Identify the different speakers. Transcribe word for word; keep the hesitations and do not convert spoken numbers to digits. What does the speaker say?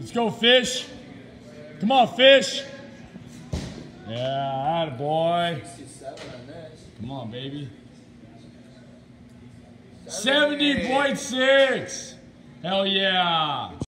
Speaker 1: Let's go, Fish. Come on, Fish. Yeah, attaboy. Come on, baby. seventy point six. Hell yeah.